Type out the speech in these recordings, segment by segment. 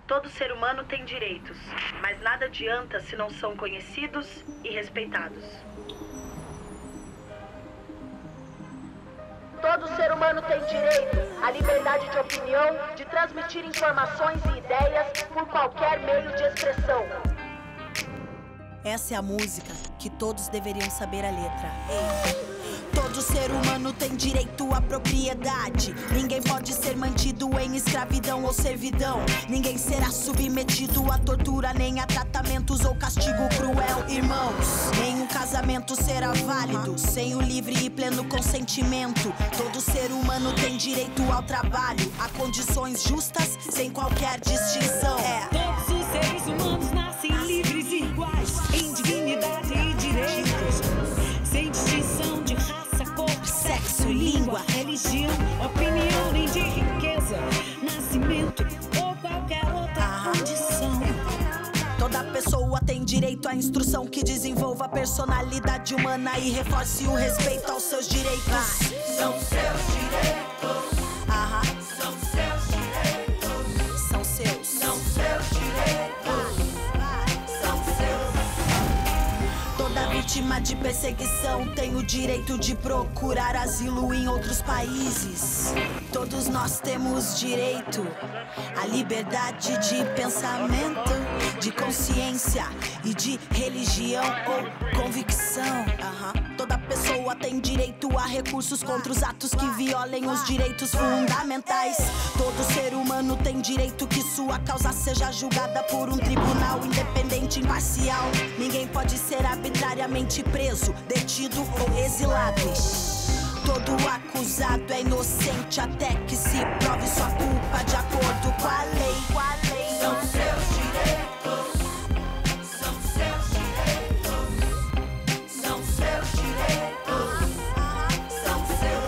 Todo ser humano tem direitos, mas nada adianta se não são conhecidos e respeitados. Todo ser humano tem direito à liberdade de opinião, de transmitir informações e ideias por qualquer meio de expressão. Essa é a música que todos deveriam saber a letra. Ei. Todo ser humano tem direito à propriedade. Ninguém pode ser mantido em escravidão ou servidão. Ninguém será submetido a tortura, nem a tratamentos ou castigo cruel. Irmãos, nenhum casamento será válido sem o livre e pleno consentimento. Todo ser humano tem direito ao trabalho, a condições justas, sem qualquer distinção. Todos os seres humanos nascem livres e iguais, em dignidade e direitos, sem distinção de raça, cor, sexo, língua, religião, opinião, nem de riqueza, nascimento ou qualquer outra condição. Toda pessoa tem direito à instrução que desenvolva a personalidade humana e reforce o respeito aos seus direitos. São seus direitos. São seus direitos. São seus. São seus direitos. São seus. Toda vítima de perseguição tem o direito de procurar asilo em outros países. Todos nós temos direito à liberdade de pensamento, de consciência e de religião ou convicção. Toda pessoa tem direito a recursos contra os atos que violem os direitos fundamentais. Todo ser humano tem direito que sua causa seja julgada por um tribunal independente e imparcial. Ninguém pode ser arbitrariamente preso, detido ou exilado. Todo acusado é inocente até que se prove sua culpa de acordo com a lei. São seus direitos. São seus direitos. São seus direitos. São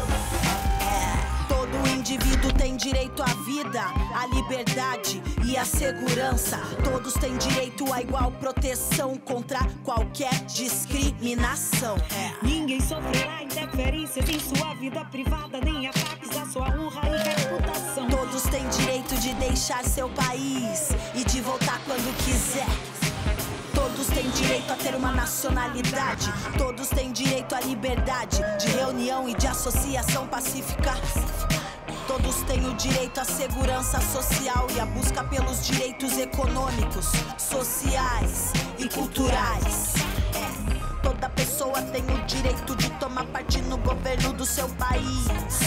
seus. Todo indivíduo tem direito à vida, à liberdade e à segurança. Todos têm direito à igual proteção contra qualquer discriminação. Ninguém sofrerá interferências em sua vida privada, nem ataques à sua honra e reputação. Todos têm direito de deixar seu país e de voltar quando quiser. Todos têm direito a ter uma nacionalidade. Todos têm direito à liberdade de reunião e de associação pacífica. Todos têm o direito à segurança social e à busca pelos direitos econômicos, sociais e culturais. Toda pessoa tem o direito de tomar parte no governo do seu país.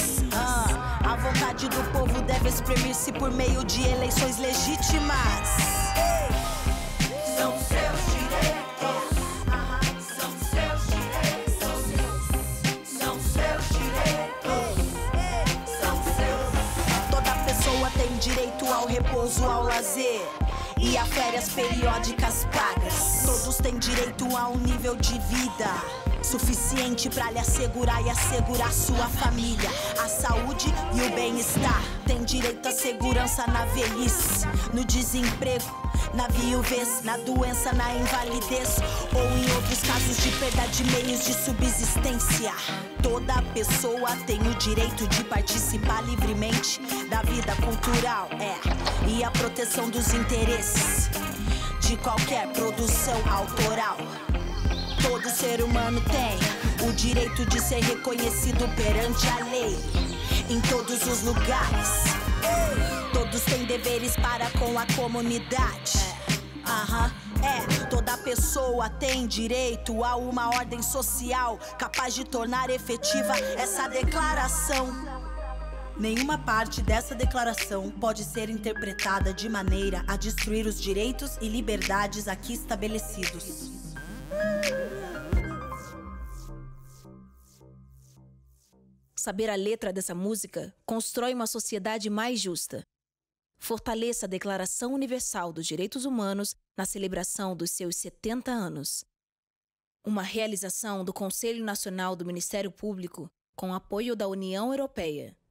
A vontade do povo deve exprimir-se por meio de eleições legítimas. São seus direitos. São seus direitos. São seus direitos. São seus. Toda pessoa tem direito ao repouso, ao lazer e a férias periódicas pagas. Todos têm direito a um nível de vida suficiente para lhe assegurar e assegurar sua família, a saúde e o bem-estar. Tem direito à segurança na velhice, no desemprego, na viuvez, na doença, na invalidez ou em outros casos de perda de meios de subsistência. Toda pessoa tem o direito de participar livremente da vida cultural, e a proteção dos interesses de qualquer produção autoral. Todo ser humano tem o direito de ser reconhecido perante a lei em todos os lugares. Todos têm deveres para com a comunidade. Toda pessoa tem direito a uma ordem social capaz de tornar efetiva essa declaração. Nenhuma parte dessa declaração pode ser interpretada de maneira a destruir os direitos e liberdades aqui estabelecidos. Saber a letra dessa música constrói uma sociedade mais justa. Fortaleça a Declaração Universal dos Direitos Humanos na celebração dos seus 70 anos. Uma realização do Conselho Nacional do Ministério Público com apoio da União Europeia.